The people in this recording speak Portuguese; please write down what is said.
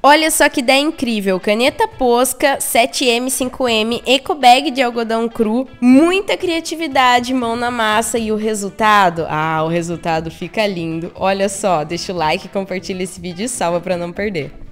Olha só que ideia incrível, caneta Posca, 7M, 5M, eco bag de algodão cru, muita criatividade, mão na massa e o resultado? Ah, o resultado fica lindo. Olha só, deixa o like, compartilha esse vídeo e salva para não perder.